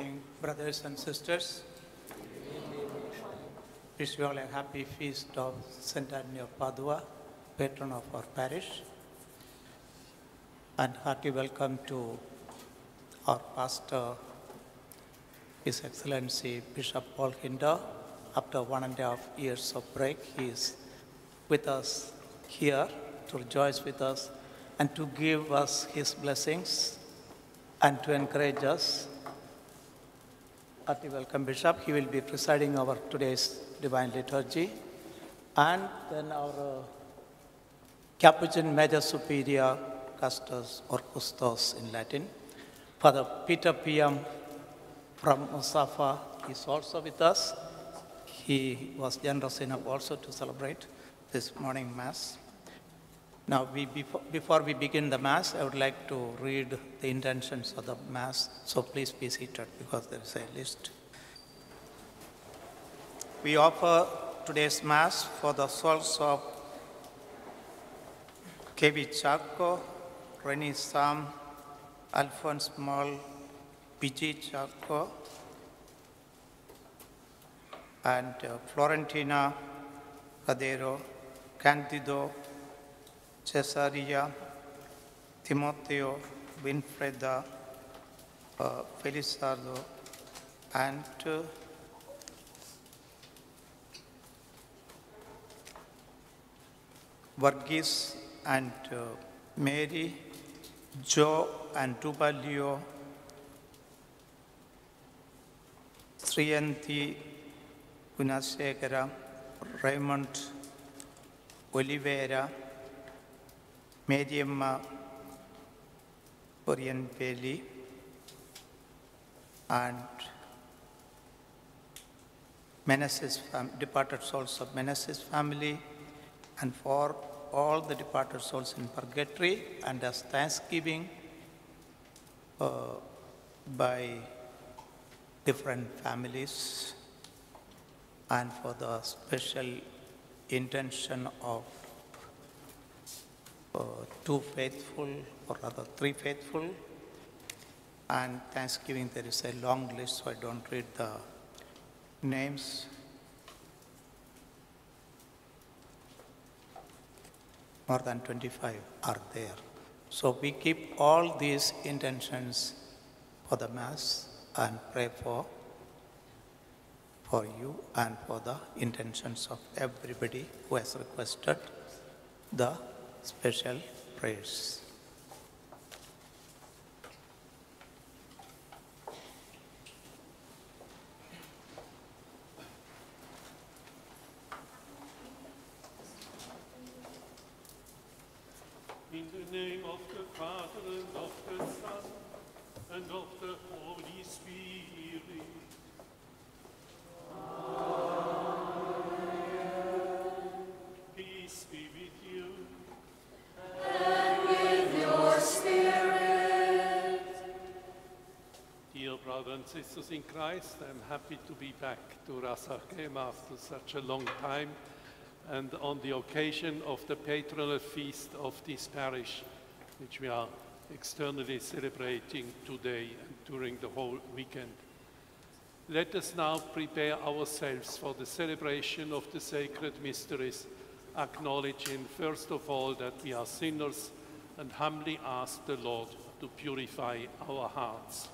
evening, brothers and sisters. Wish you all a happy feast of St. Anthony of Padua, patron of our parish. And hearty welcome to our pastor, His Excellency Bishop Paul Hinder. After 1.5 years of break, he is with us here to rejoice with us and to give us his blessings and to encourage us. Hearty welcome, Bishop. He will be presiding over today's Divine Liturgy. And then our Capuchin Major Superior Custos or Custos in Latin, Father Peter P.M. from Musafa is also with us. He was generous enough also to celebrate this morning Mass. Now, before we begin the Mass, I would like to read the intentions of the Mass, so please be seated because there is a list. We offer today's Mass for the souls of K.V. Chacko, Rennie Sam, Alphonse Moll, P.G. Chacko, and Florentina Cadero, Candido, Cesaria, Timoteo, Winfreda, Felizardo, and Varghese and Mary, Joe and Tubalio, Sriyanti Gunasegara, Raymond Oliveira, Mediamma Orion Bailey, and Meneses departed souls of Meneses family, and for all the departed souls in purgatory, and as thanksgiving by different families, and for the special intention of two faithful, or rather 3 faithful, and thanksgiving. There is a long list, so I don't read the names. More than 25 are there. So we keep all these intentions for the Mass and pray for you and for the intentions of everybody who has requested the special prayers. In the name of the Father, and of the Son, and of the Holy Spirit. Peace be with you. And with your spirit. Dear brothers and sisters in Christ, I'm happy to be back to Ras Al-Khaimah after such a long time, and on the occasion of the patronal feast of this parish, which we are externally celebrating today and during the whole weekend. Let us now prepare ourselves for the celebration of the sacred mysteries, acknowledging first of all that we are sinners and humbly ask the Lord to purify our hearts.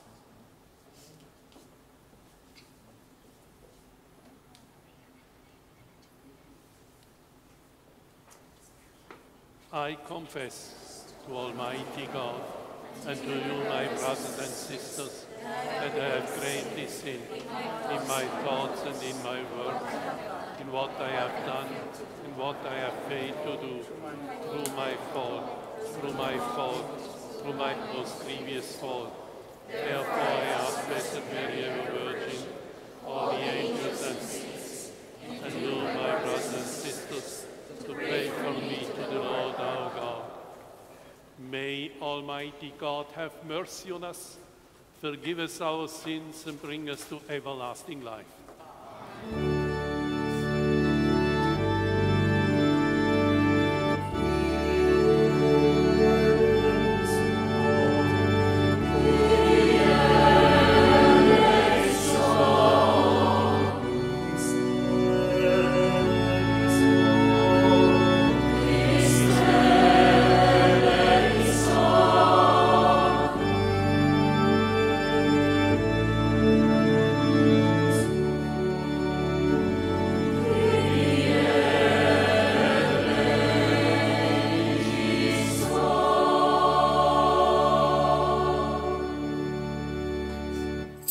I confess to Almighty God and to you, my brothers and sisters, that I have greatly sinned in my thoughts and in my words, in what I have done, in what I have failed to do, through my fault, through my most grievous fault. Therefore I ask Blessed Mary, ever Virgin, all the angels and saints, and you, my brothers and sisters, to pray for me to the Lord our God. May Almighty God have mercy on us, forgive us our sins, and bring us to everlasting life.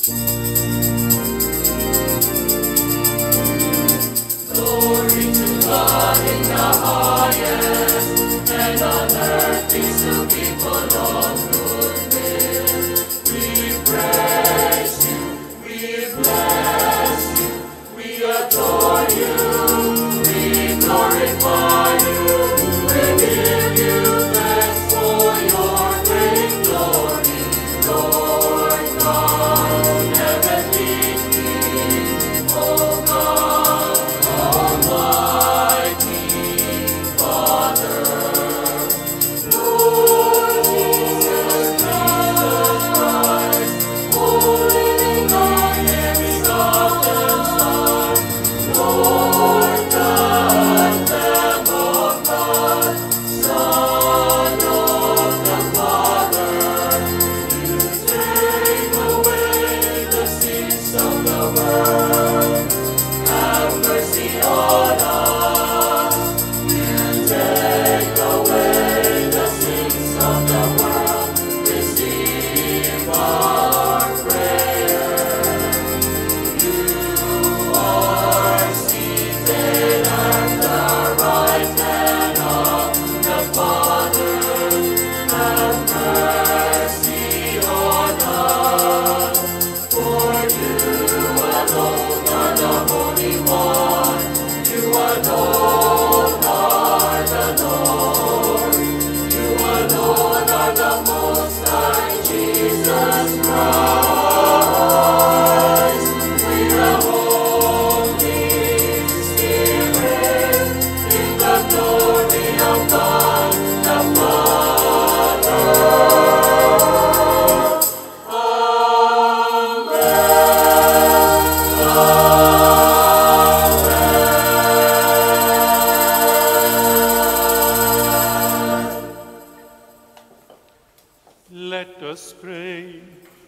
Let us pray.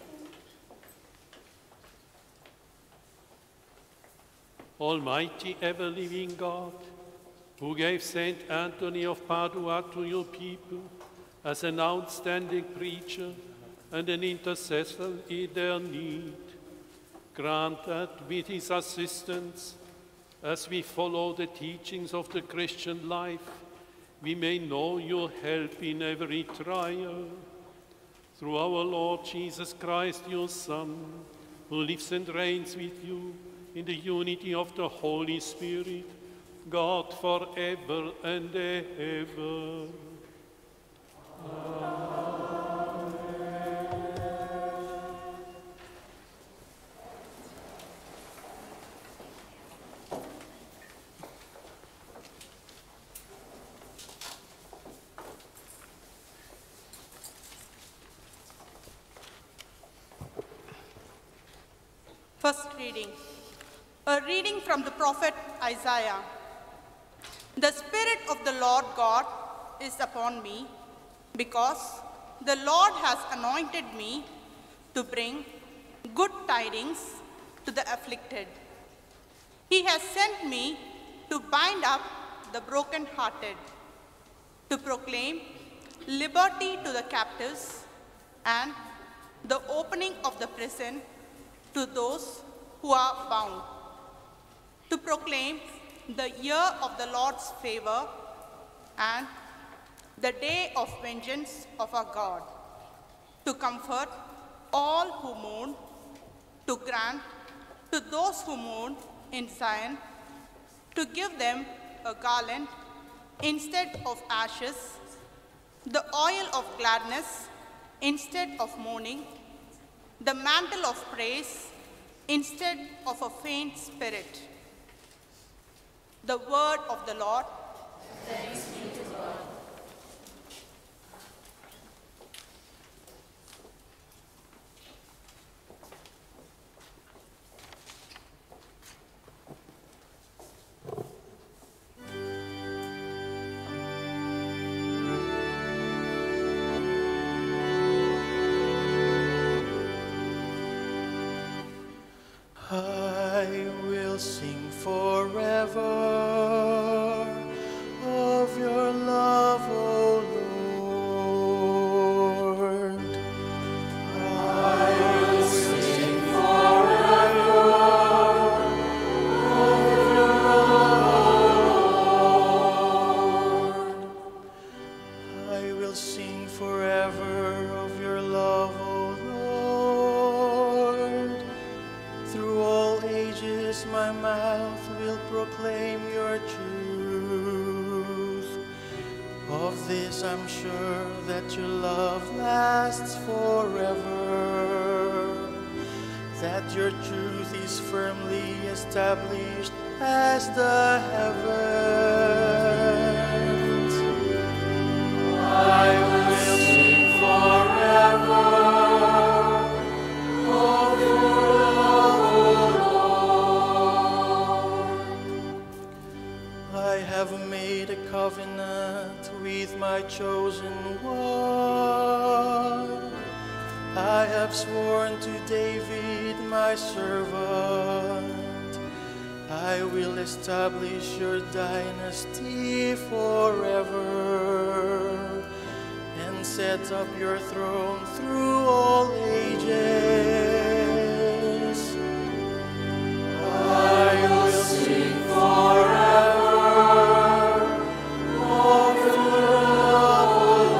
Almighty ever-living God, who gave Saint Anthony of Padua to your people as an outstanding preacher and an intercessor in their need, grant that with his assistance, as we follow the teachings of the Christian life, we may know your help in every trial. Through our Lord Jesus Christ, your Son, who lives and reigns with you in the unity of the Holy Spirit, God forever and ever. First reading. A reading from the prophet Isaiah. The Spirit of the Lord God is upon me, because the Lord has anointed me to bring good tidings to the afflicted. He has sent me to bind up the brokenhearted, to proclaim liberty to the captives and the opening of the prison to those who are bound, to proclaim the year of the Lord's favor and the day of vengeance of our God, to comfort all who mourn, to grant to those who mourn in Zion, to give them a garland instead of ashes, the oil of gladness instead of mourning, the mantle of praise instead of a faint spirit. The word of the Lord. Thanks be to God. I will sing forever of your love, O Lord. I will sing forever my mouth will proclaim your truth. Of this I'm sure that your love lasts forever, that your truth is firmly established as the heavens. I will sing forever of your love, O Lord. I have made a covenant with my chosen one. I have sworn to David, my servant, I will establish your dynasty forever and set up your throne through all ages. I will sing forever of your love,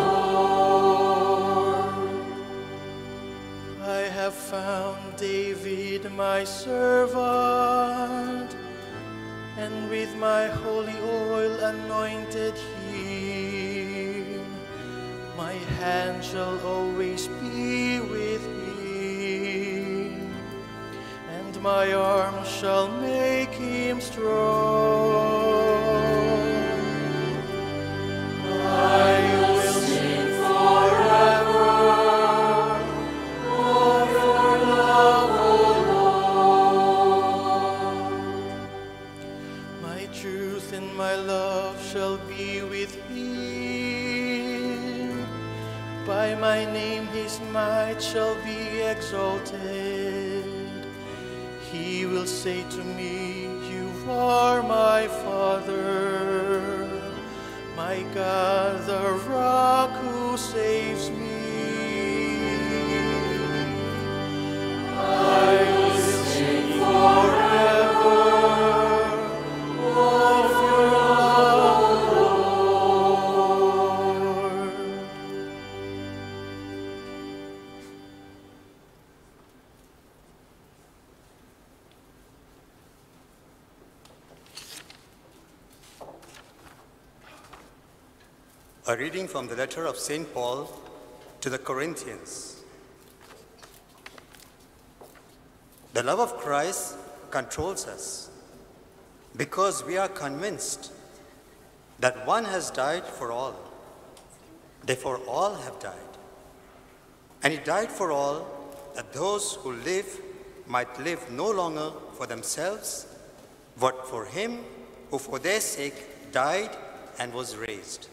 O Lord. I have found David, my servant, and with my holy oil anointed him. My hand shall always be with him, and my arm shall make him strong. I will sing forever of your love, O Lord. My truth and my love shall be with him. By my name his might shall be exalted. He will say to me, you are my Father, my God, the rock who saves me. I will sing forever of your love, Lord. A reading from the letter of St. Paul to the Corinthians. The love of Christ controls us because we are convinced that one has died for all. Therefore, all have died. And he died for all, that those who live might live no longer for themselves, but for him who for their sake died and was raised.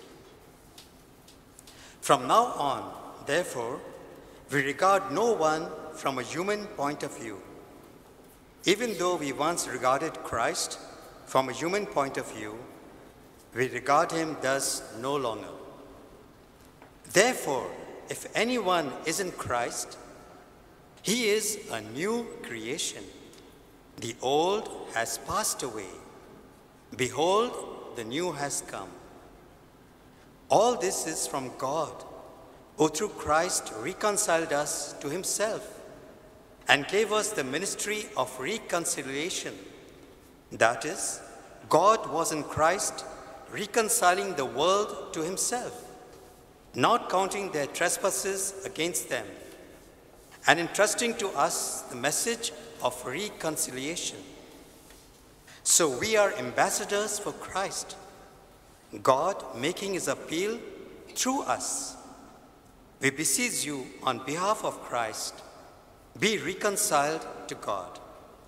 From now on, therefore, we regard no one from a human point of view. Even though we once regarded Christ from a human point of view, we regard him thus no longer. Therefore, if anyone is in Christ, he is a new creation. The old has passed away. Behold, the new has come. All this is from God, who through Christ reconciled us to himself and gave us the ministry of reconciliation. That is, God was in Christ reconciling the world to himself, not counting their trespasses against them, and entrusting to us the message of reconciliation. So we are ambassadors for Christ, God making his appeal through us. We beseech you on behalf of Christ, be reconciled to God.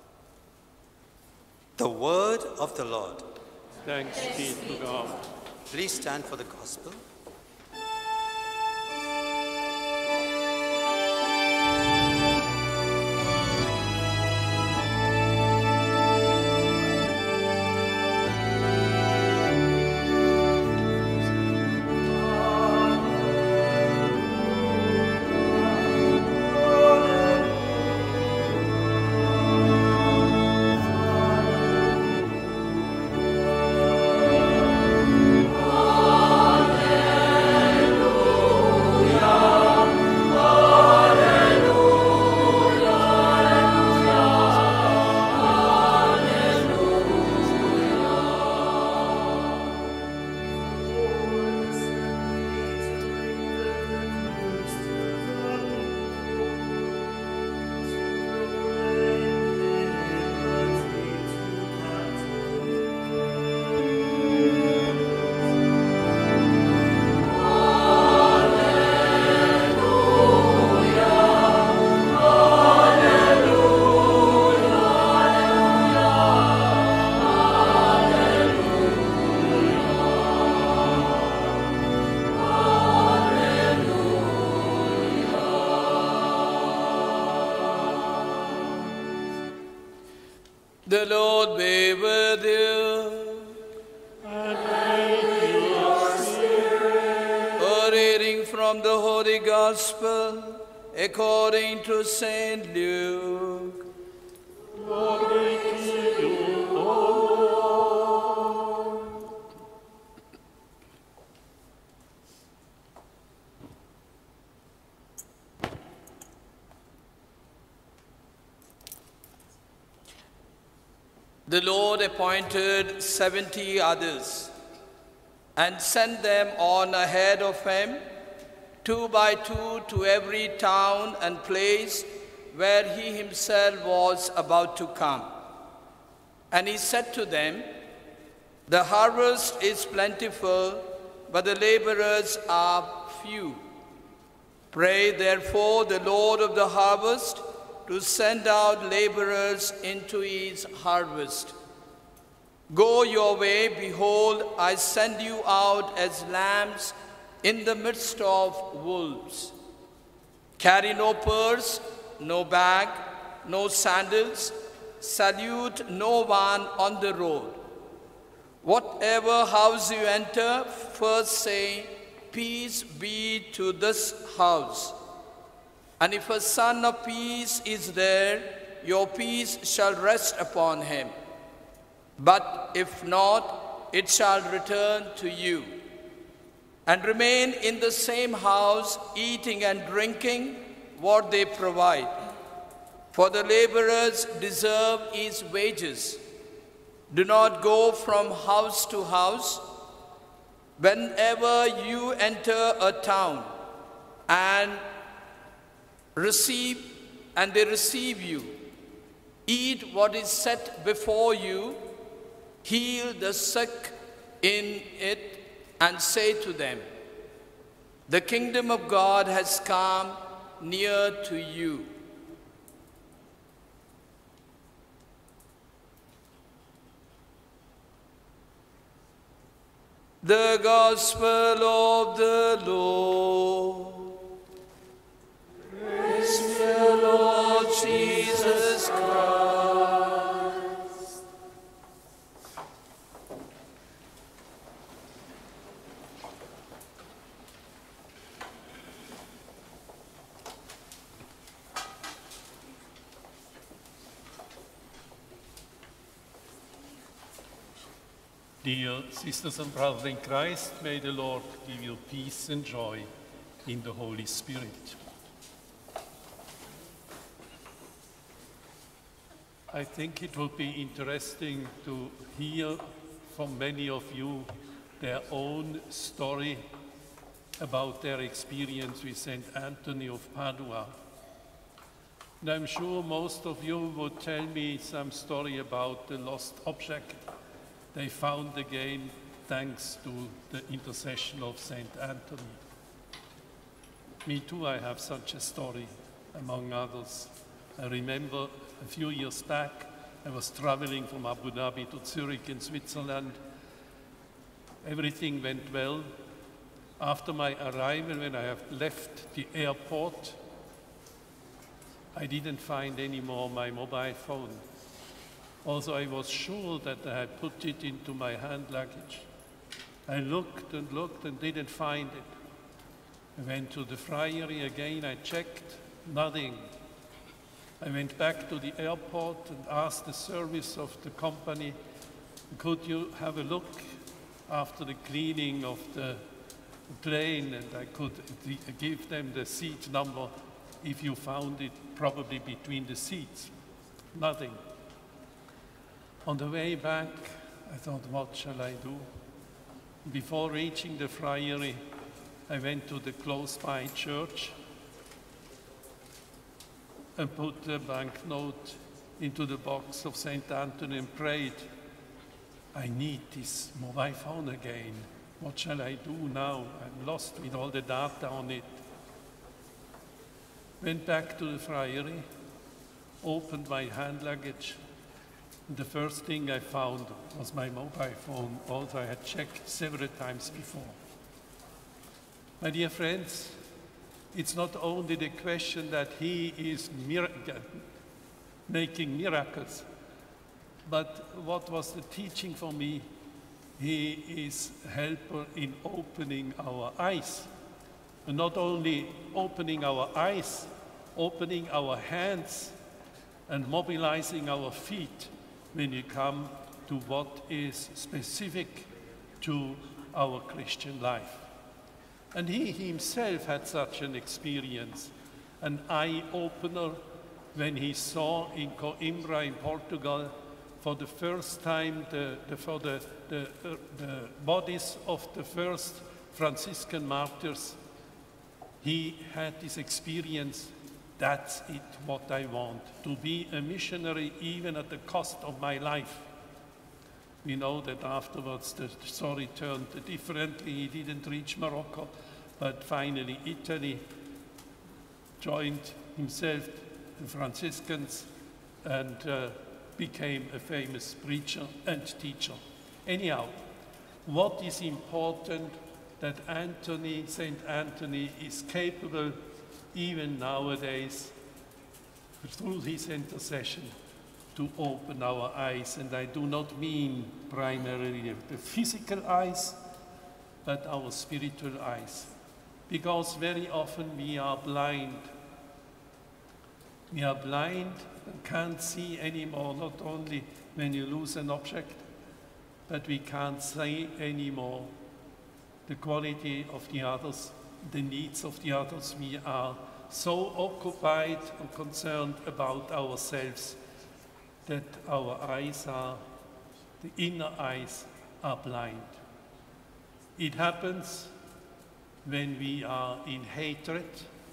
The word of the Lord. Thanks be to God. Please stand for the gospel. Alleluia. The Lord be with you. And with your spirit. A reading from the Holy Gospel according to St. Luke. Glory to you, O Lord. The Lord appointed 70 others and sent them on ahead of him, 2 by 2, to every town and place where he himself was about to come. And he said to them, "The harvest is plentiful, but the laborers are few. Pray therefore the Lord of the harvest to send out laborers into his harvest. Go your way, behold, I send you out as lambs in the midst of wolves. Carry no purse, no bag, no sandals, salute no one on the road. Whatever house you enter, first say, 'Peace be to this house.' And if a son of peace is there, your peace shall rest upon him. But if not, it shall return to you. And remain in the same house, eating and drinking what they provide. For the laborers deserve his wages. Do not go from house to house. Whenever you enter a town and they receive you, eat what is set before you, heal the sick in it, and say to them, 'The kingdom of God has come near to you.'" The Gospel of the Lord. Praise to you, Lord Jesus Christ. Dear sisters and brothers in Christ, may the Lord give you peace and joy in the Holy Spirit. I think it will be interesting to hear from many of you their own story about their experience with St. Anthony of Padua. And I'm sure most of you would tell me some story about the lost object they found again thanks to the intercession of St. Anthony. Me too, I have such a story, among others. I remember a few years back, I was traveling from Abu Dhabi to Zurich in Switzerland. Everything went well. After my arrival, when I have left the airport, I didn't find anymore my mobile phone. Also, I was sure that I had put it into my hand luggage. I looked and looked and didn't find it. I went to the friary again, I checked, nothing. I went back to the airport and asked the service of the company, could you have a look after the cleaning of the plane, and I could give them the seat number if you found it probably between the seats. Nothing. On the way back, I thought, what shall I do? Before reaching the friary, I went to the close-by church and put the banknote into the box of St. Anthony and prayed, I need this mobile phone again. What shall I do now? I'm lost with all the data on it. Went back to the friary, opened my hand luggage. The first thing I found was my mobile phone, although I had checked several times before. My dear friends, it's not only the question that he is making miracles, But what was the teaching for me? He is helper in opening our eyes. And not only opening our eyes, opening our hands and mobilizing our feet when we come to what is specific to our Christian life. And he himself had such an experience, an eye-opener, when he saw in Coimbra in Portugal for the first time the bodies of the first Franciscan martyrs. He had this experience. That's it, what I want, to be a missionary even at the cost of my life. We know that afterwards the story turned differently. He didn't reach Morocco, but finally Italy joined himself the Franciscans and became a famous preacher and teacher. Anyhow, what is important that Saint Anthony is capable even nowadays through his intercession to open our eyes. And I do not mean primarily the physical eyes, but our spiritual eyes. Because very often we are blind. We are blind and can't see anymore, not only when you lose an object, but we can't see anymore the quality of the others, the needs of the others. We are so occupied and concerned about ourselves that our eyes the inner eyes are blind. It happens when we are in hatred.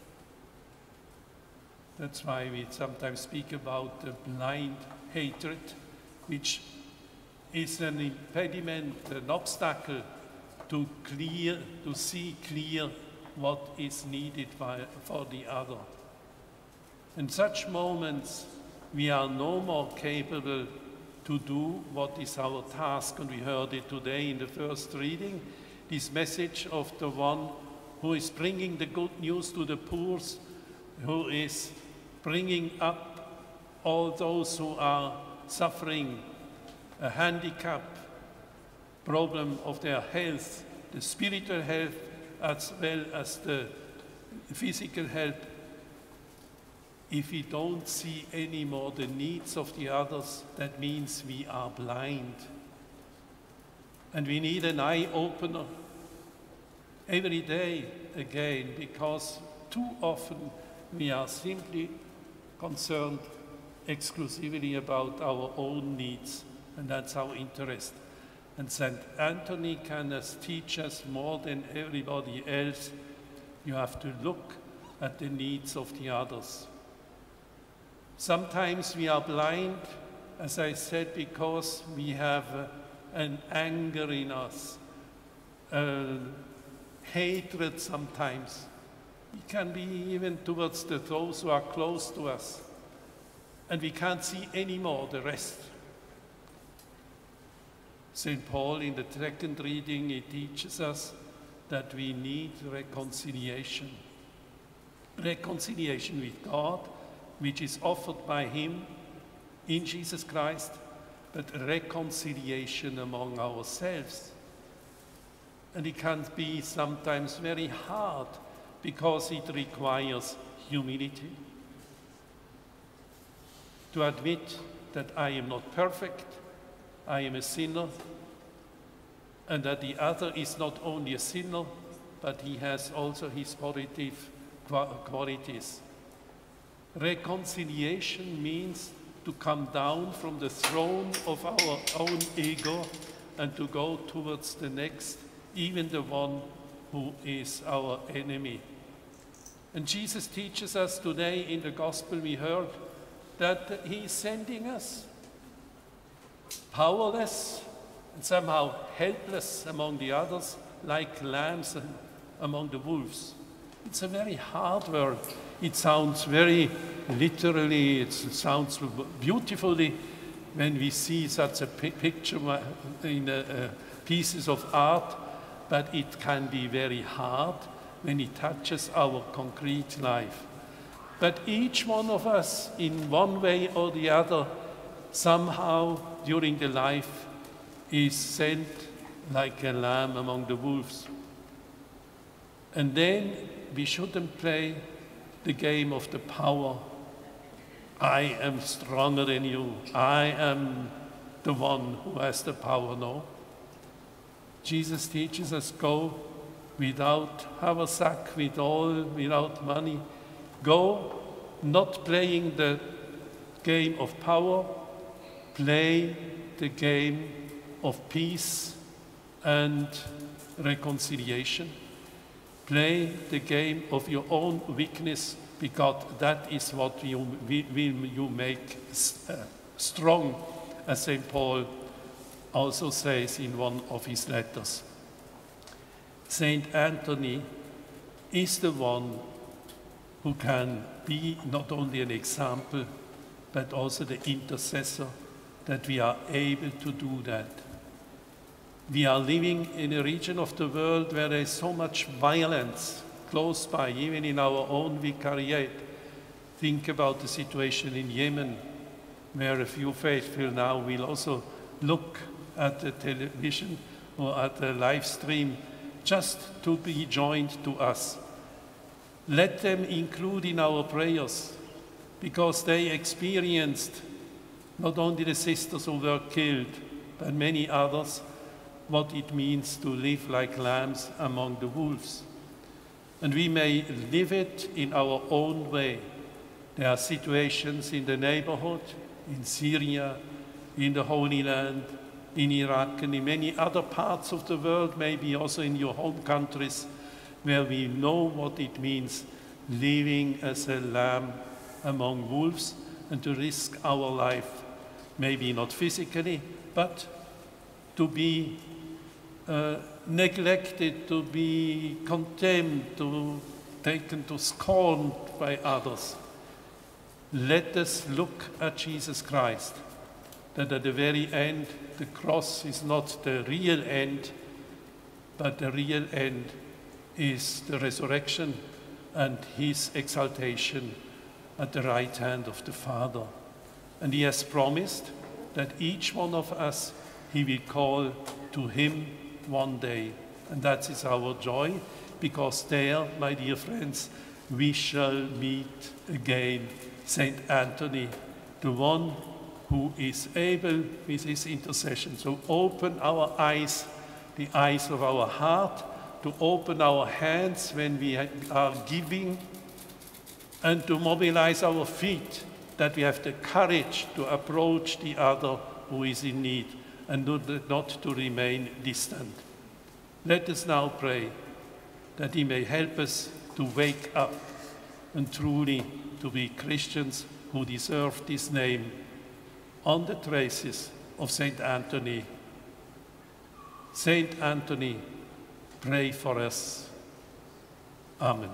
That's why we sometimes speak about the blind hatred, which is an impediment, an obstacle to see clear what is needed for the other. In such moments, we are no more capable to do what is our task, and we heard it today in the first reading, this message of the one who is bringing the good news to the poor, who is bringing up all those who are suffering a handicap, problem of their health, the spiritual health as well as the physical health. If we don't see anymore the needs of the others, that means we are blind. And we need an eye-opener every day again, because too often we are simply concerned exclusively about our own needs, and that's our interest. And St. Anthony can teach us more than everybody else. You have to look at the needs of the others. Sometimes we are blind, as I said, because we have an anger in us, hatred sometimes. It can be even towards those who are close to us. And we can't see anymore the rest. St. Paul, in the second reading, he teaches us that we need reconciliation. Reconciliation with God, which is offered by him in Jesus Christ, but reconciliation among ourselves. And it can be sometimes very hard because it requires humility. To admit that I am not perfect, I am a sinner, and that the other is not only a sinner, but he has also his positive qualities. Reconciliation means to come down from the throne of our own ego and to go towards the next, even the one who is our enemy. And Jesus teaches us today in the gospel we heard that he is sending us powerless and somehow helpless among the others, like lambs among the wolves. It's a very hard word. It sounds very literally, it sounds beautifully when we see such a picture in pieces of art, but it can be very hard when it touches our concrete life. But each one of us, in one way or the other, somehow during the life is sent like a lamb among the wolves. And then we shouldn't play the game of the power. I am stronger than you. I am the one who has the power. No. Jesus teaches us, go without haversack, without money. Go not playing the game of power, play the game of peace and reconciliation. Play the game of your own weakness, because that is what will you make strong, as St. Paul also says in one of his letters. Saint Anthony is the one who can be not only an example, but also the intercessor, that we are able to do that. We are living in a region of the world where there is so much violence close by, even in our own vicariate. Think about the situation in Yemen, where a few faithful now will also look at the television or at the live stream just to be joined to us. Let them include in our prayers, because they experienced, not only the sisters who were killed, but many others, what it means to live like lambs among the wolves. And we may live it in our own way. There are situations in the neighborhood, in Syria, in the Holy Land, in Iraq, and in many other parts of the world, maybe also in your home countries, where we know what it means living as a lamb among wolves and to risk our life, maybe not physically, but to be neglected, to be condemned, to taken to scorn by others. Let us look at Jesus Christ, that at the very end, the cross is not the real end, but the real end is the resurrection and his exaltation at the right hand of the Father. And he has promised that each one of us, he will call to him one day. And that is our joy, because there, my dear friends, we shall meet again Saint Anthony, the one who is able with his intercession to open our eyes, the eyes of our heart, to open our hands when we are giving, and to mobilize our feet, that we have the courage to approach the other who is in need, and not to remain distant. Let us now pray that he may help us to wake up and truly to be Christians who deserve this name, on the traces of Saint Anthony. Saint Anthony, pray for us. Amen.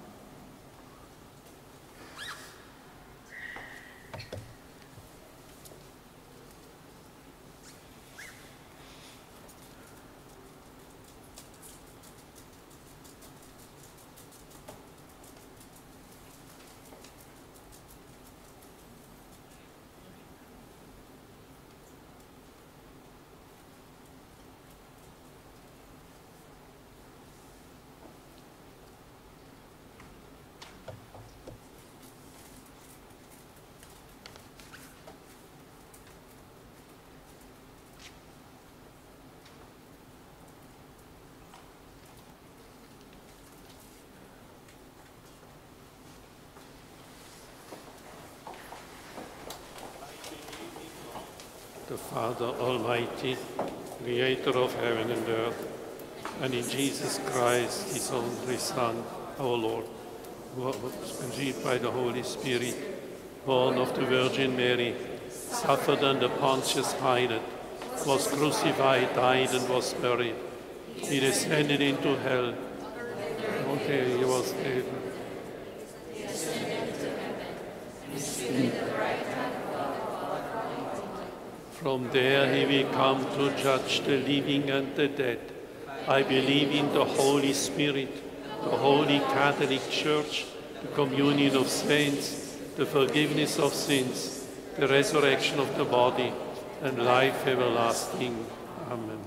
The Father Almighty, creator of heaven and earth, and in Jesus Christ, his only Son, our Lord, who was conceived by the Holy Spirit, born of the Virgin Mary, suffered under Pontius Pilate, was crucified, died, and was buried. He descended into hell. Okay, he was dead. From there he will come to judge the living and the dead. I believe in the Holy Spirit, the Holy Catholic Church, the communion of saints, the forgiveness of sins, the resurrection of the body, and life everlasting. Amen.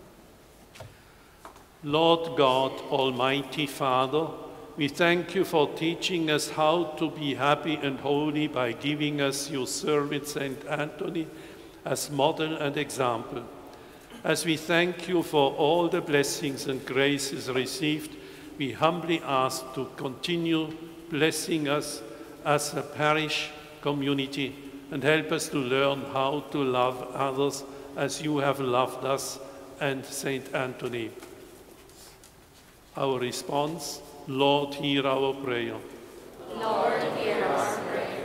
Lord God, Almighty Father, we thank you for teaching us how to be happy and holy by giving us your servant Saint Anthony as model and example. As we thank you for all the blessings and graces received, we humbly ask to continue blessing us as a parish community and help us to learn how to love others as you have loved us and Saint Anthony. Our response, Lord, hear our prayer. Lord, hear our prayer.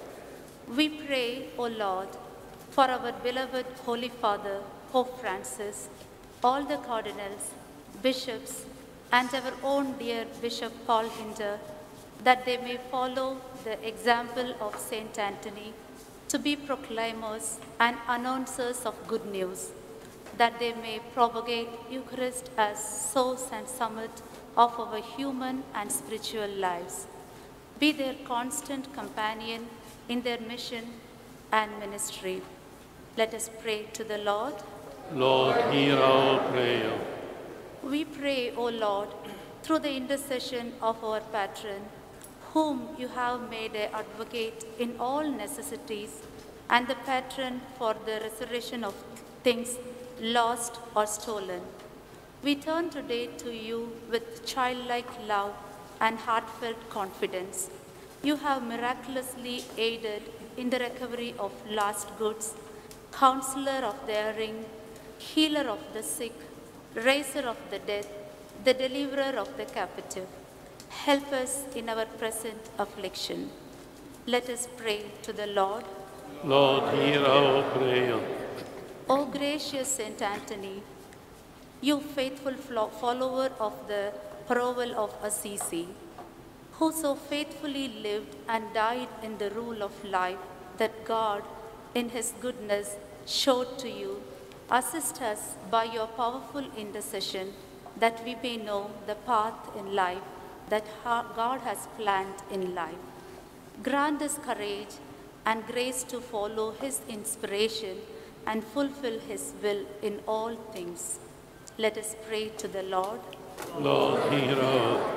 We pray, O Lord, for our beloved Holy Father, Pope Francis, all the cardinals, bishops, and our own dear Bishop Paul Hinder, that they may follow the example of Saint Anthony to be proclaimers and announcers of good news, that they may propagate Eucharist as source and summit of our human and spiritual lives, be their constant companion in their mission and ministry. Let us pray to the Lord. Lord, hear our prayer. We pray, O Lord, through the intercession of our patron, whom you have made an advocate in all necessities and the patron for the restoration of things lost or stolen. We turn today to you with childlike love and heartfelt confidence. You have miraculously aided in the recovery of lost goods, counselor of the erring, healer of the sick, raiser of the dead, the deliverer of the captive. Help us in our present affliction. Let us pray to the Lord. Lord, hear our prayer. O gracious Saint Anthony, you faithful follower of the parable of Assisi, who so faithfully lived and died in the rule of life that God, in his goodness, showed to you, assist us by your powerful intercession that we may know the path in life that God has planned in life. Grant us courage and grace to follow his inspiration and fulfill his will in all things. Let us pray to the Lord. Lord, hear our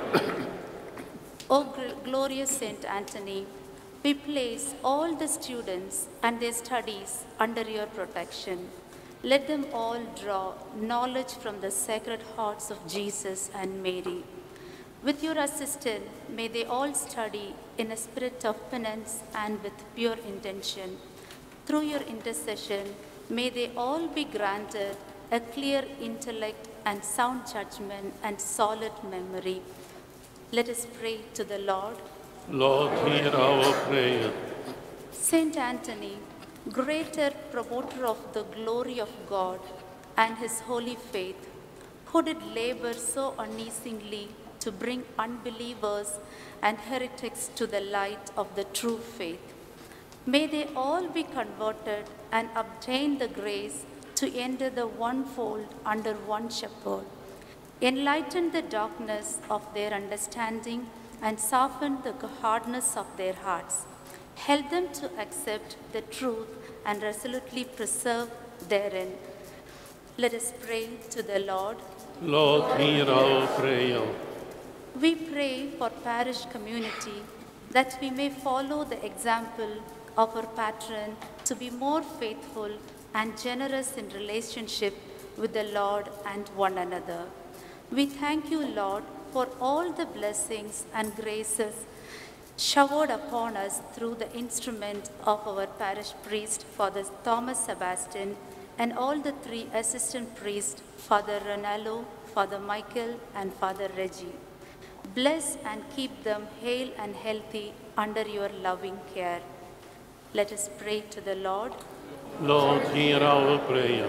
O glorious Saint Anthony, we place all the students and their studies under your protection. Let them all draw knowledge from the Sacred Hearts of Jesus and Mary. With your assistance, may they all study in a spirit of penance and with pure intention. Through your intercession, may they all be granted a clear intellect and sound judgment and solid memory. Let us pray to the Lord. Lord, hear our prayer. Saint Anthony, greater promoter of the glory of God and his holy faith, who did labor so unceasingly to bring unbelievers and heretics to the light of the true faith. May they all be converted and obtain the grace to enter the one fold under one shepherd. Enlighten the darkness of their understanding and soften the hardness of their hearts. Help them to accept the truth and resolutely preserve therein. Let us pray to the Lord. Lord, hear our prayer. We pray for parish community that we may follow the example of our patron to be more faithful and generous in relationship with the Lord and one another. We thank you, Lord, for all the blessings and graces showered upon us through the instrument of our parish priest, Father Thomas Sebastian, and all the three assistant priests, Father Ronaldo, Father Michael, and Father Reggie. Bless and keep them hale and healthy under your loving care. Let us pray to the Lord. Lord, hear our prayer.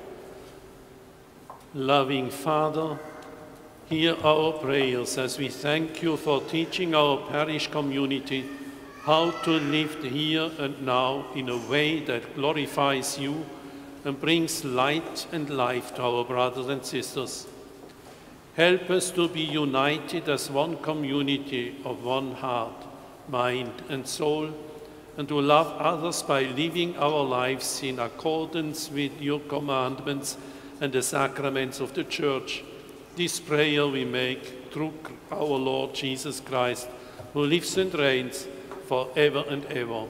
Loving Father, hear our prayers as we thank you for teaching our parish community how to live here and now in a way that glorifies you and brings light and life to our brothers and sisters. Help us to be united as one community of one heart, mind and soul, and to love others by living our lives in accordance with your commandments and the sacraments of the Church. This prayer we make through our Lord Jesus Christ, who lives and reigns forever and ever.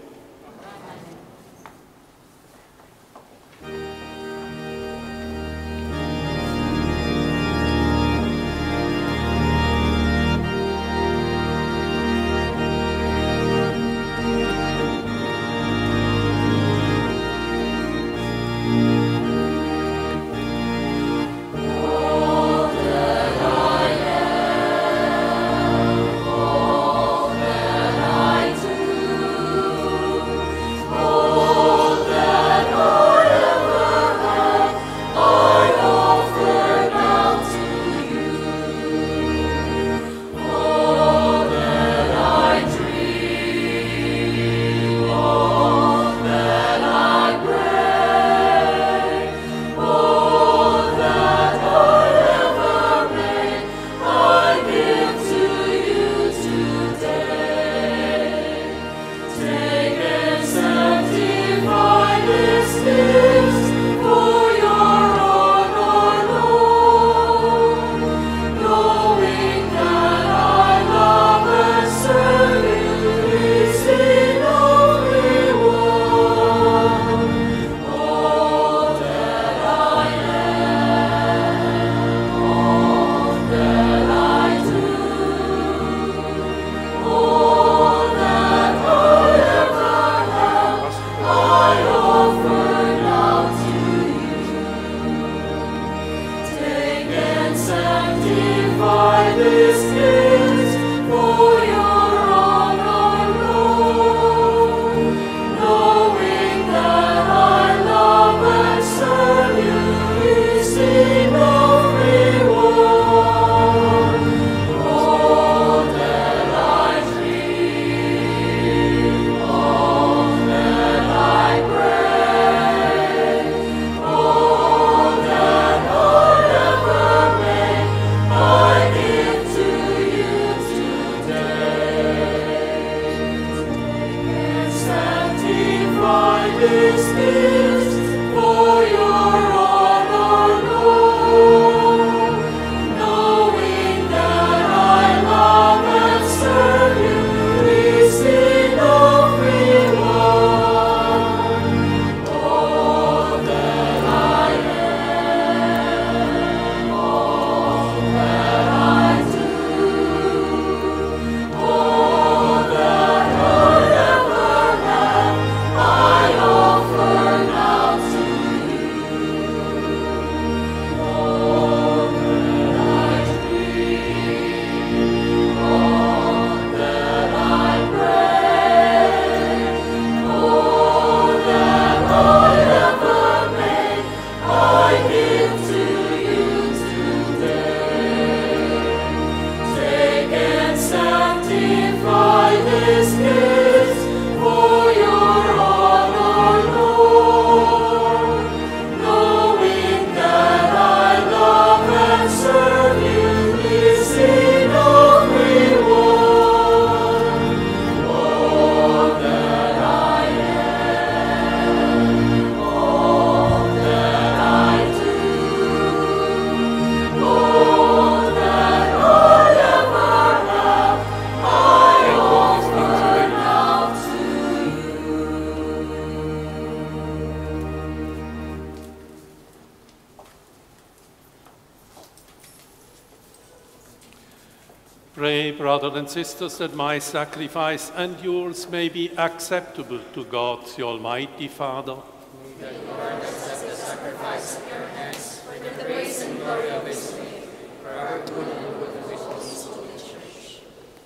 Pray, brothers and sisters, that my sacrifice and yours may be acceptable to God, the Almighty Father. May the Lord accept the sacrifice of your hands for the praise and glory of his name, for our good and the good of his holy church.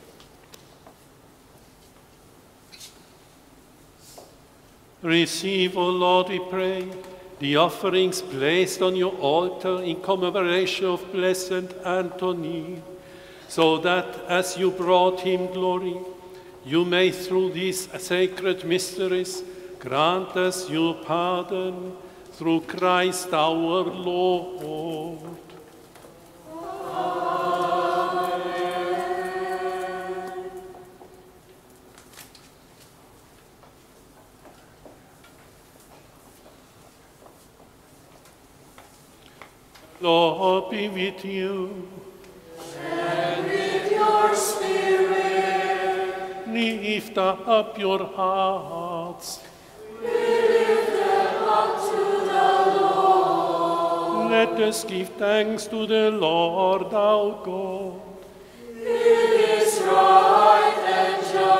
Receive, O Lord, we pray, the offerings placed on your altar in commemoration of Blessed Anthony, so that as you brought him glory, you may through these sacred mysteries grant us your pardon through Christ our Lord. Lord be with you. And with your spirit. Lift up your hearts. We lift them up to the Lord. Let us give thanks to the Lord our God. It is right and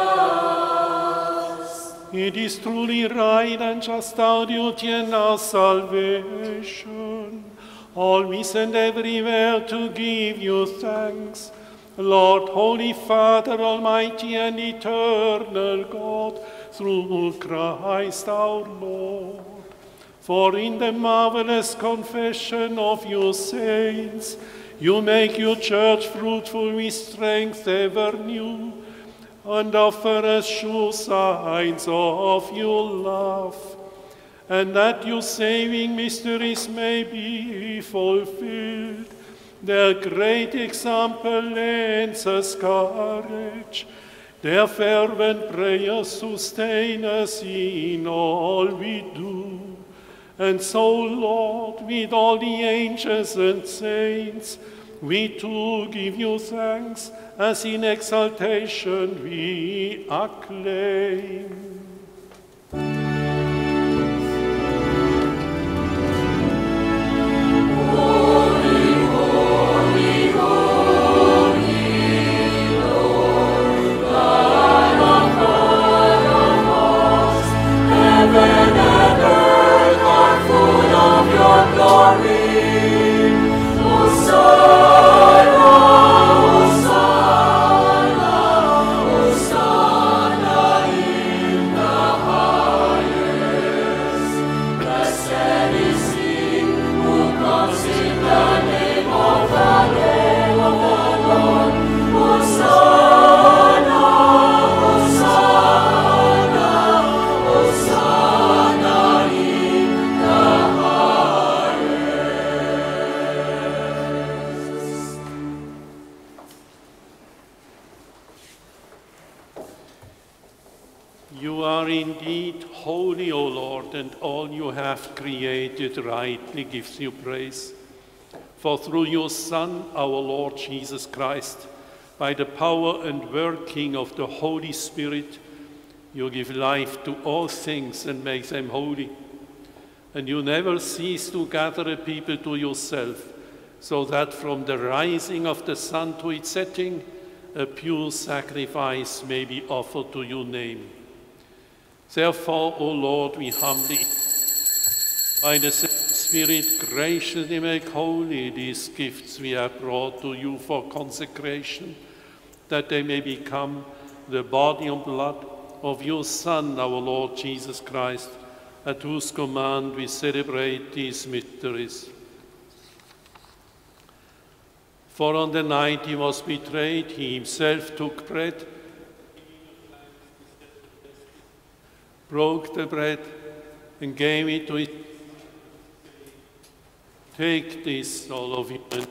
just. It is truly right and just our duty and our salvation, always and everywhere to give you thanks, Lord, Holy Father, Almighty and eternal God, through Christ our Lord. For in the marvelous confession of your saints, you make your church fruitful with strength ever new, and offer us sure signs of your love, and that your saving mysteries may be fulfilled. Their great example lends us courage. Their fervent prayers sustain us in all we do. And so, Lord, with all the angels and saints, we too give you thanks, as in exaltation we acclaim. Created rightly gives you praise. For through your Son, our Lord Jesus Christ, by the power and working of the Holy Spirit, you give life to all things and make them holy. And you never cease to gather a people to yourself, so that from the rising of the sun to its setting, a pure sacrifice may be offered to your name. Therefore, O Lord, we humbly, by the same Spirit, graciously make holy these gifts we have brought to you for consecration, that they may become the body and blood of your Son, our Lord Jesus Christ, at whose command we celebrate these mysteries. For on the night he was betrayed, he himself took bread, broke the bread, and gave it to his. Take this, all of you, and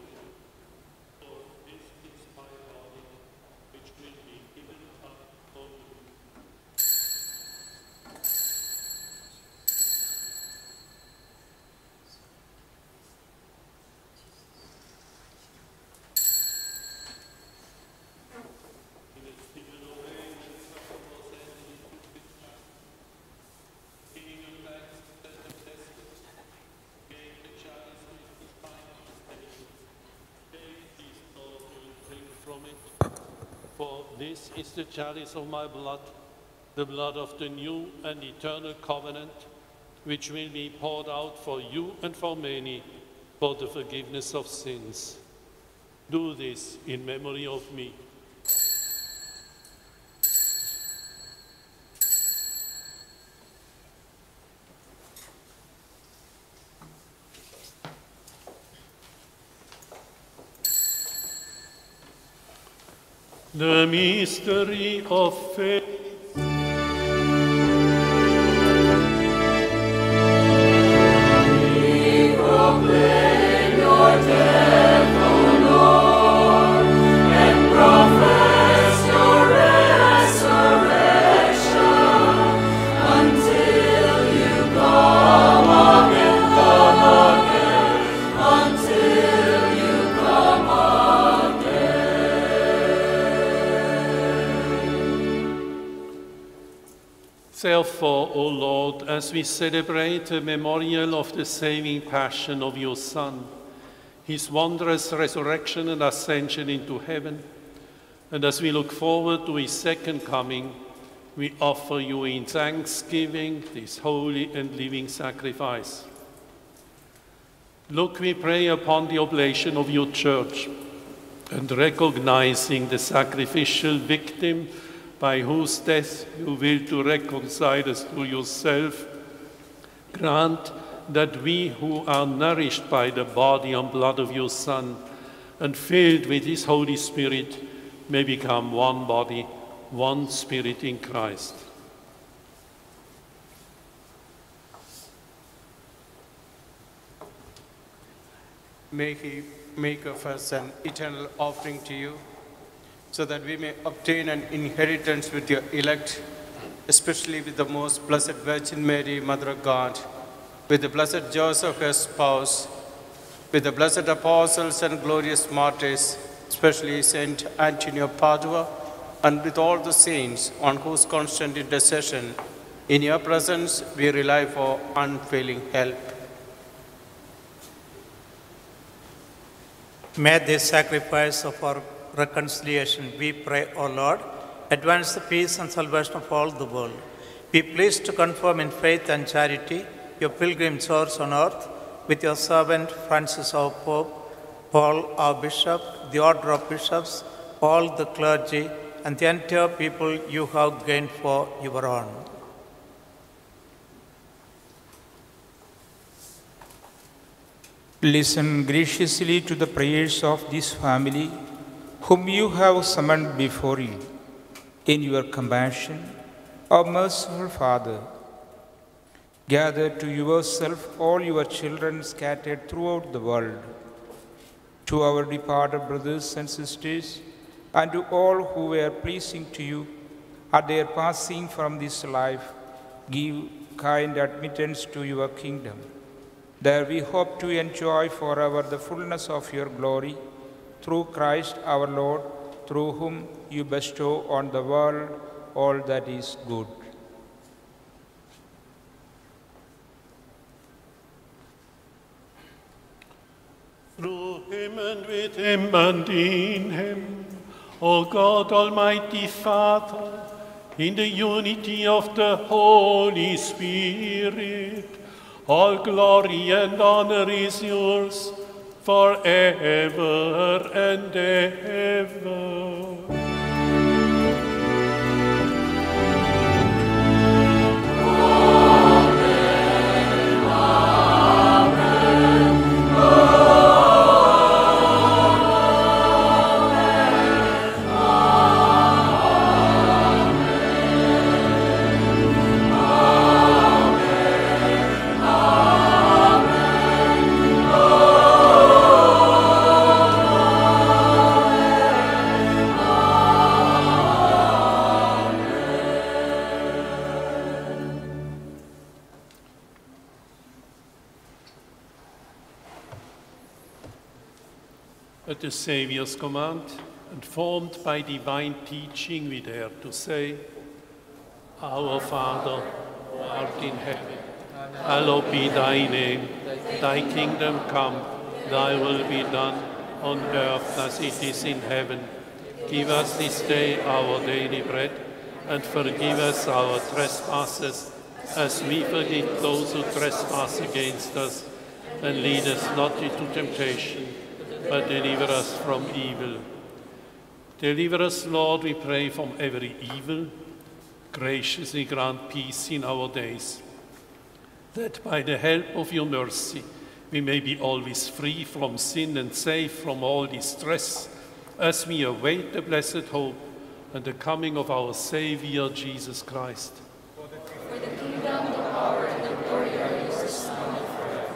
this is the chalice of my blood, the blood of the new and eternal covenant, which will be poured out for you and for many for the forgiveness of sins. Do this in memory of me. The mystery of faith. We proclaim your death, O Lord, and profess your resurrection until you come again, until as we celebrate the memorial of the saving passion of your Son, his wondrous resurrection and ascension into heaven, and as we look forward to his second coming, we offer you in thanksgiving this holy and living sacrifice. Look, we pray, upon the oblation of your church, and recognizing the sacrificial victim by whose death you will to reconcile us to yourself, grant that we who are nourished by the body and blood of your Son and filled with his Holy Spirit may become one body, one spirit in Christ. May he make of us an eternal offering to you, so that we may obtain an inheritance with your elect, especially with the most blessed Virgin Mary, Mother of God, with the blessed Joseph, her spouse, with the blessed apostles and glorious martyrs, especially Saint Anthony of Padua, and with all the saints on whose constant intercession in your presence we rely for unfailing help. May this sacrifice of our reconciliation, we pray, O Lord, advance the peace and salvation of all the world. Be pleased to confirm in faith and charity your pilgrim church on earth with your servant Francis our Pope, Paul our Bishop, the order of bishops, all the clergy, and the entire people you have gained for your own. Listen graciously to the prayers of this family, whom you have summoned before you. In your compassion, O merciful Father, gather to yourself all your children scattered throughout the world. To our departed brothers and sisters, and to all who were pleasing to you at their passing from this life, give kind admittance to your kingdom. There we hope to enjoy forever the fullness of your glory, through Christ our Lord, through whom you bestow on the world all that is good. Through him and with him and in him, O God, Almighty Father, in the unity of the Holy Spirit, all glory and honor is yours forever and ever. At the Saviour's command, and formed by divine teaching, we dare to say, Our Father, who art in heaven, hallowed be thy name. Thy kingdom come, thy will be done, on earth as it is in heaven. Give us this day our daily bread, and forgive us our trespasses, as we forgive those who trespass against us. And lead us not into temptation, but deliver us from evil. Deliver us, Lord, we pray, from every evil. Graciously grant peace in our days, that by the help of your mercy we may be always free from sin and safe from all distress, as we await the blessed hope and the coming of our Saviour, Jesus Christ. For the kingdom, the power, and the glory are yours now and forever.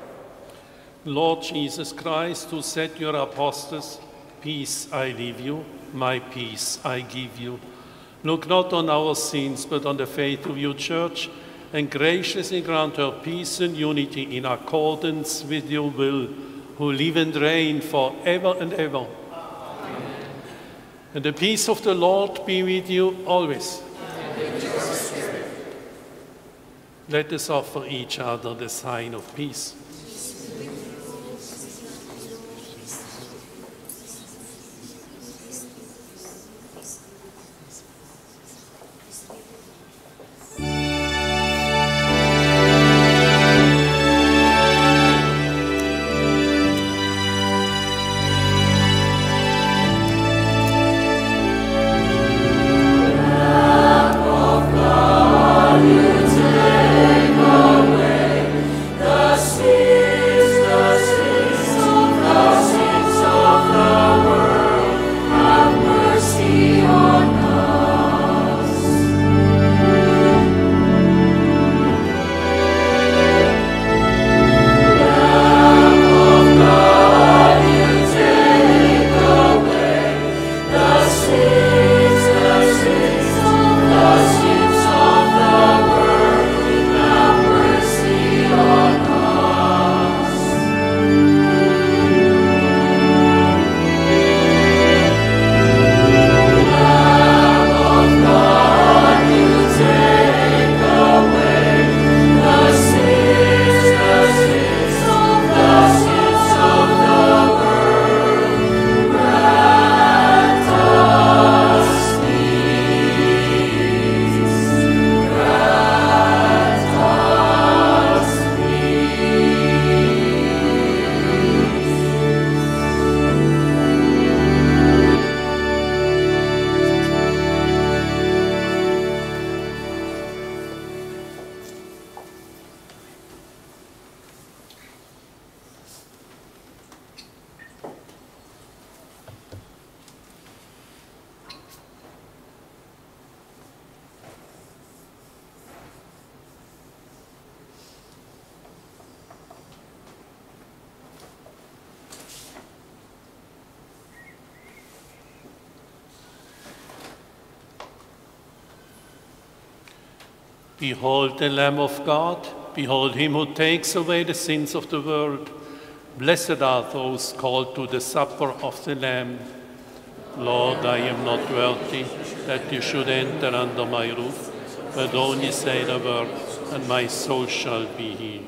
Lord Jesus Christ, who said to your apostles, Peace I leave you, my peace I give you. Look not on our sins, but on the faith of your church, and graciously grant her peace and unity in accordance with your will, who live and reign forever and ever. Amen. And the peace of the Lord be with you always. And with your spirit. Let us offer each other the sign of peace. Behold the Lamb of God, behold him who takes away the sins of the world. Blessed are those called to the supper of the Lamb. Lord, I am not worthy that you should enter under my roof, but only say the word, and my soul shall be healed.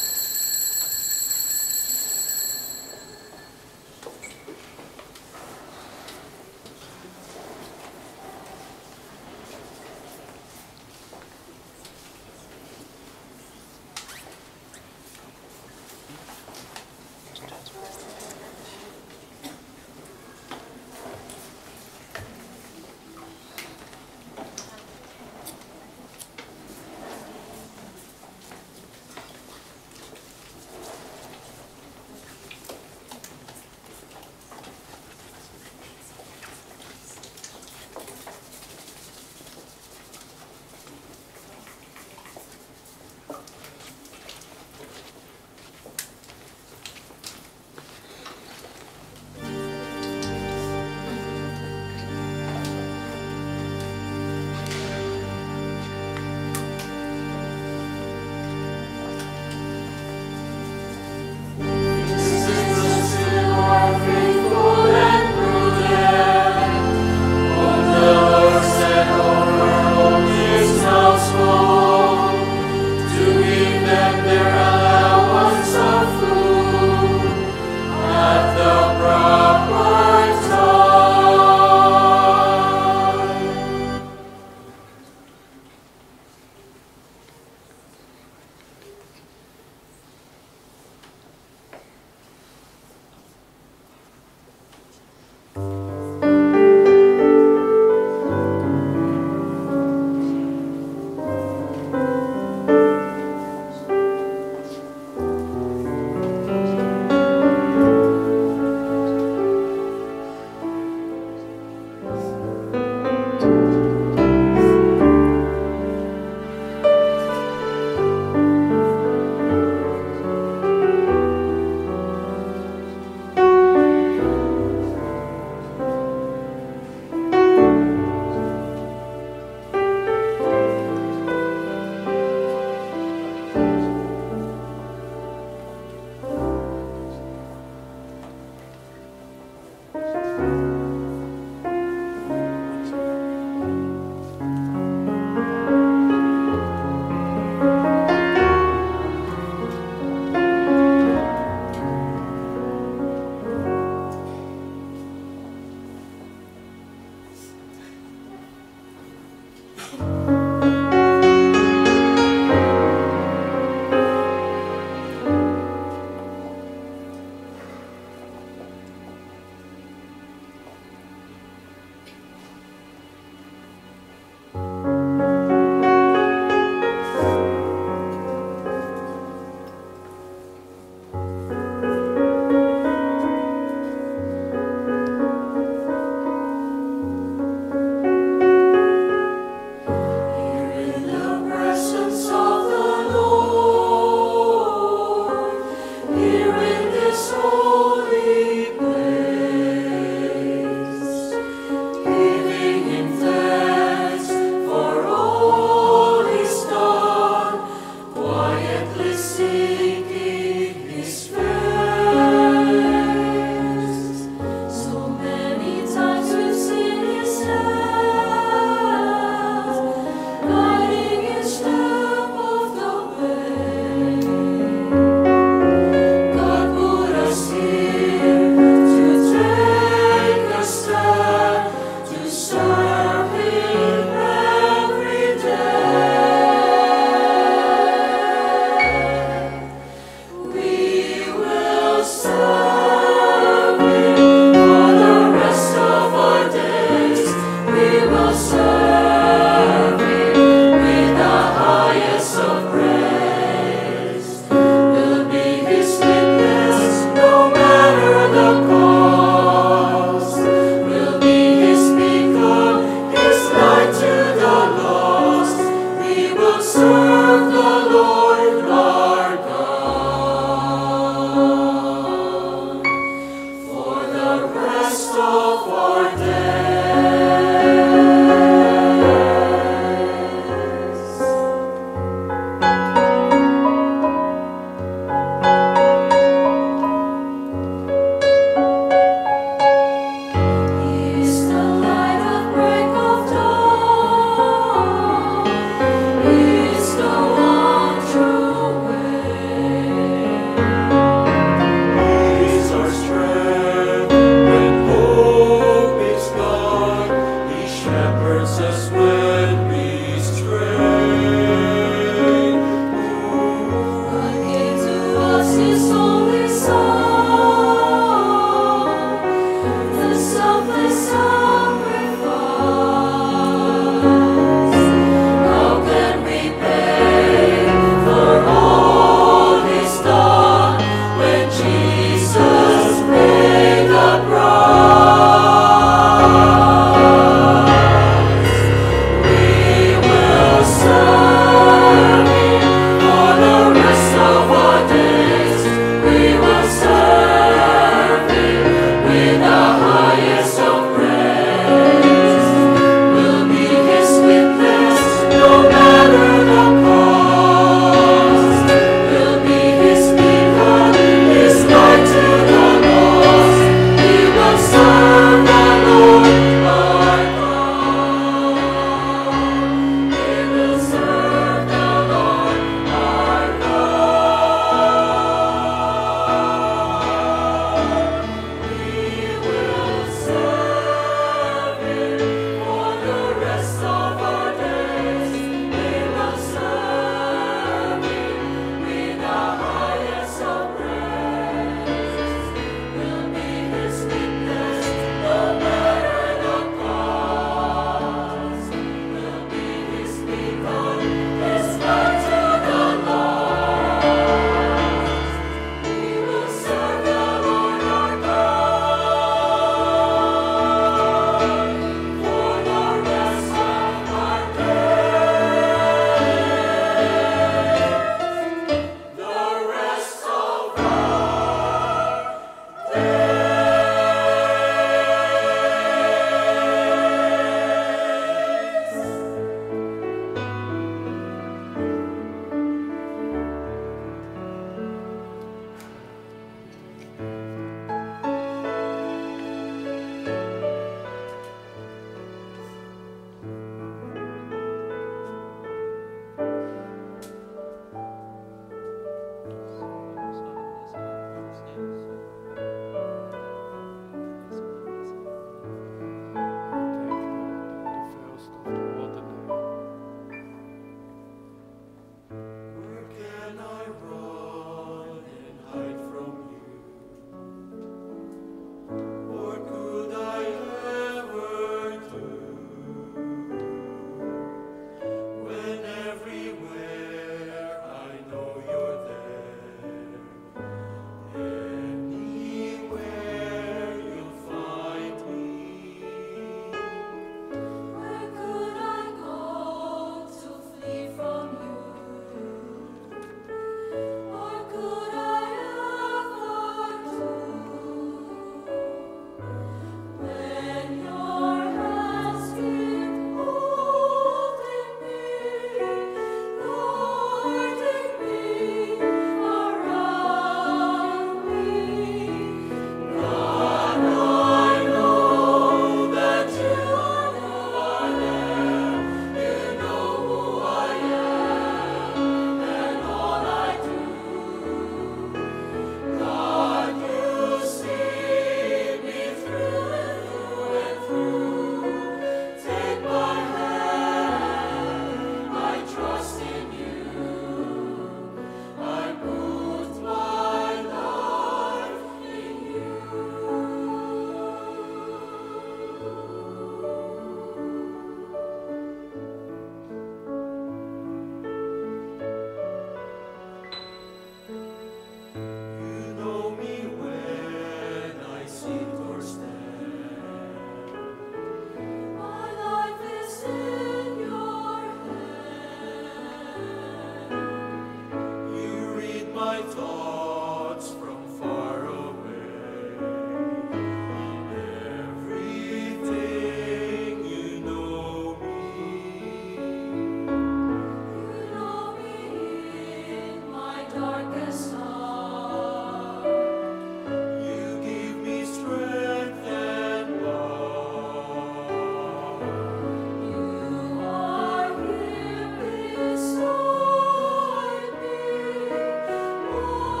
Lord.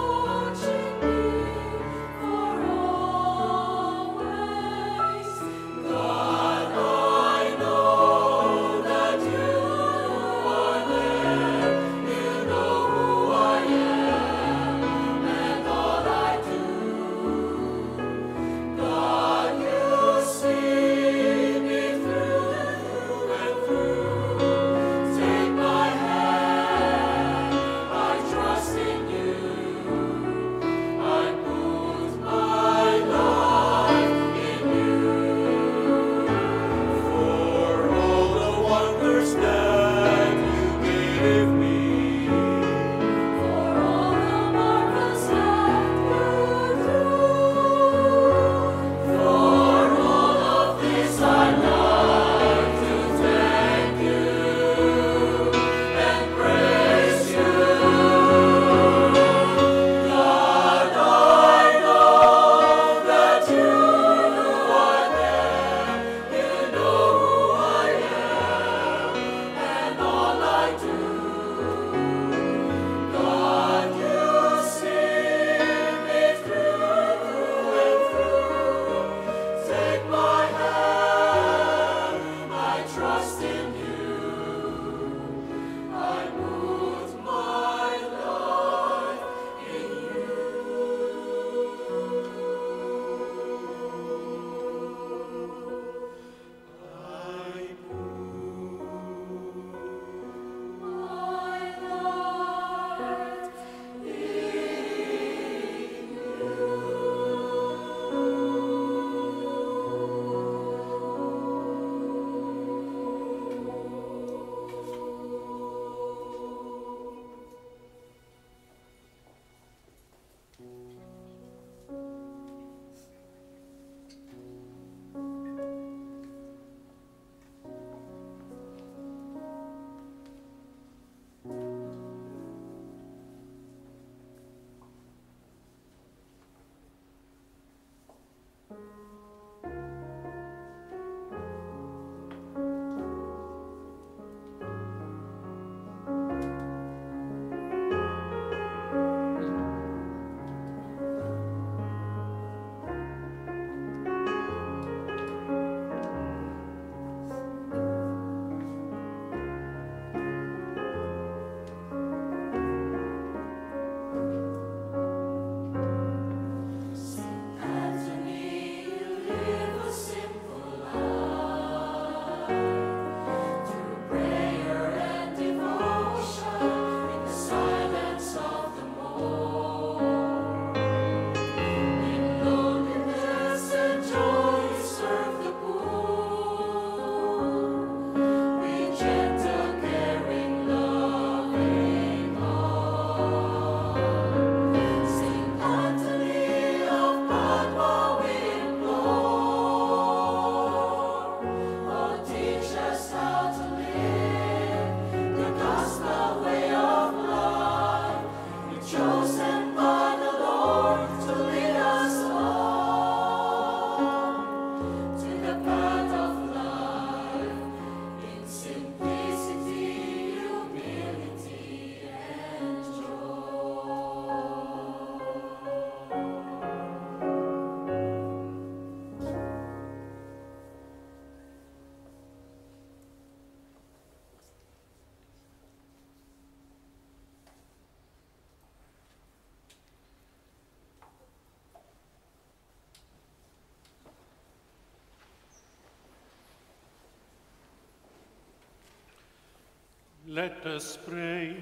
Let us pray.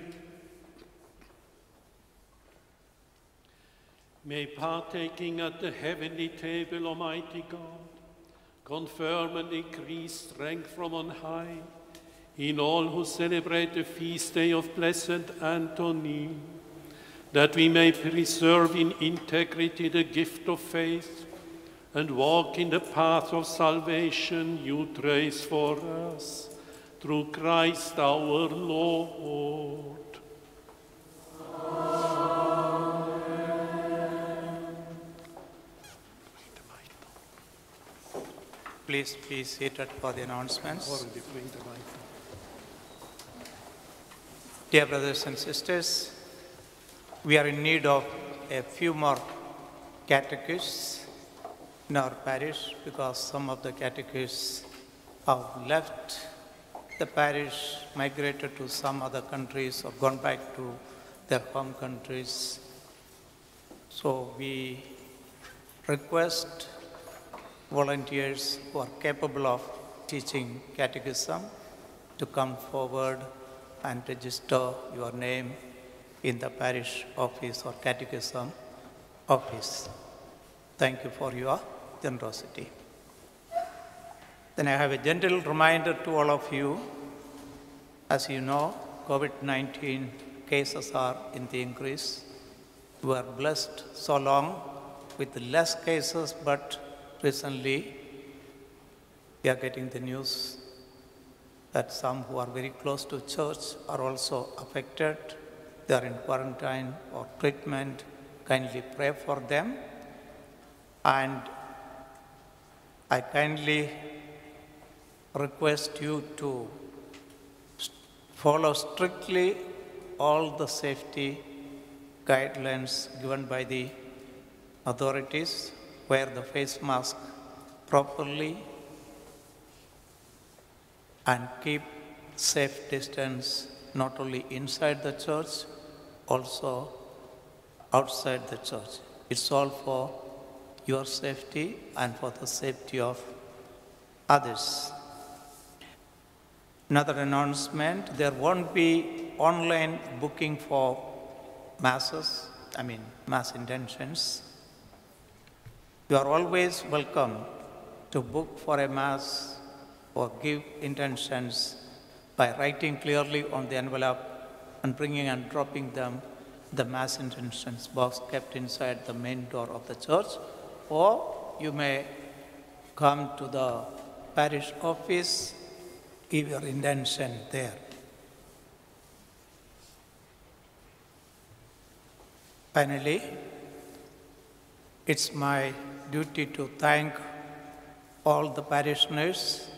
May partaking at the heavenly table, Almighty God, confirm and increase strength from on high in all who celebrate the feast day of Blessed Anthony, that we may preserve in integrity the gift of faith and walk in the path of salvation you trace for us. Through Christ our Lord. Please be seated for the announcements. Dear brothers and sisters, we are in need of a few more catechists in our parish because some of the catechists have left the parish, migrated to some other countries or gone back to their home countries. So we request volunteers who are capable of teaching catechism to come forward and register your name in the parish office or catechism office. Thank you for your generosity. Then I have a gentle reminder to all of you. As you know, COVID-19 cases are in the increase. We are blessed so long with less cases, but recently we are getting the news that some who are very close to church are also affected. They are in quarantine or treatment. Kindly pray for them. And I kindly request you to follow strictly all the safety guidelines given by the authorities. Wear the face mask properly and keep safe distance not only inside the church, also outside the church. It's all for your safety and for the safety of others. Another announcement, there won't be online booking for masses, mass intentions. You are always welcome to book for a mass or give intentions by writing clearly on the envelope and bringing and dropping them in the mass intentions box kept inside the main door of the church, or you may come to the parish office, give your intention there. Finally, it's my duty to thank all the parishioners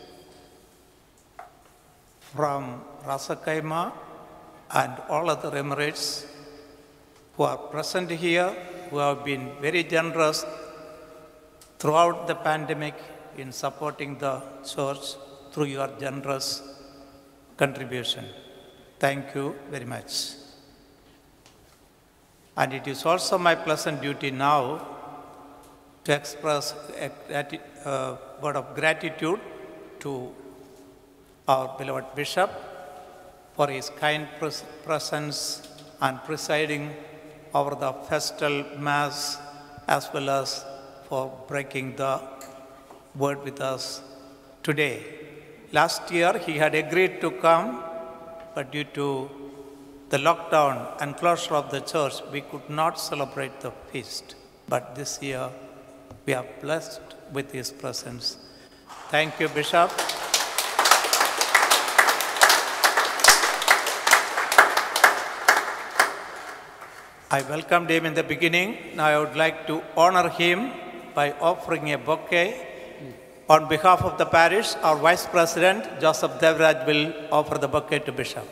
from Rasa Kaima and all other emirates who are present here, who have been very generous throughout the pandemic in supporting the church through your generous contribution. Thank you very much. And it is also my pleasant duty now to express a word of gratitude to our beloved Bishop for his kind presence and presiding over the festal Mass, as well as for breaking the word with us today. Last year he had agreed to come, but due to the lockdown and closure of the church, we could not celebrate the feast. But this year, we are blessed with his presence. Thank you, Bishop. I welcomed him in the beginning. Now I would like to honor him by offering a bouquet. On behalf of the parish, our Vice President, Joseph Devraj, will offer the bouquet to Bishop.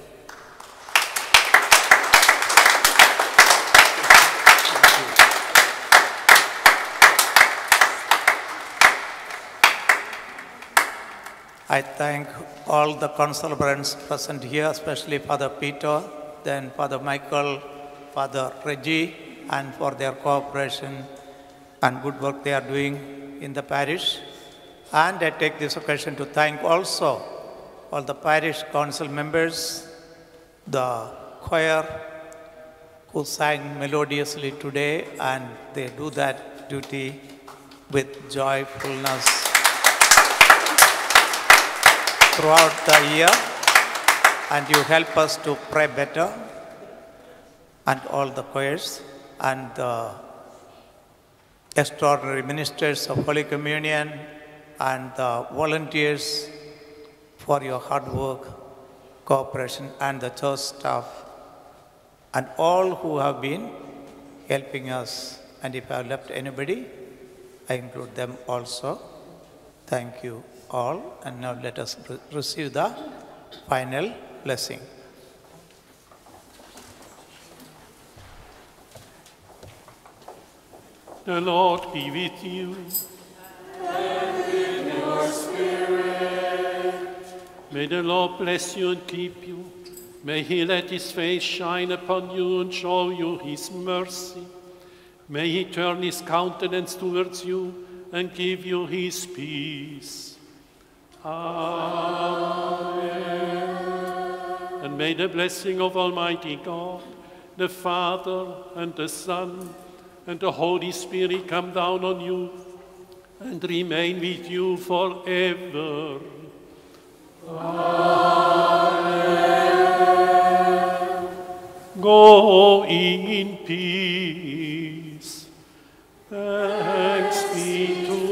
I thank all the concelebrants present here, especially Father Peter, then Father Michael, Father Reggie, and for their cooperation and good work they are doing in the parish. And I take this occasion to thank also all the parish council members the choir who sang melodiously today, and they do that duty with joyfulness throughout the year, and you help us to pray better, and all the choirs and the extraordinary ministers of Holy Communion and the volunteers for your hard work, cooperation, and the church staff, and all who have been helping us. And if I have left anybody, I include them also. Thank you all. And now let us receive the final blessing. The Lord be with you. And with your spirit. May the Lord bless you and keep you. May he let his face shine upon you and show you his mercy. May he turn his countenance towards you and give you his peace. Amen. And may the blessing of Almighty God, the Father and the Son and the Holy Spirit come down on you and remain with you forever. Amen. Go in peace. Thanks be to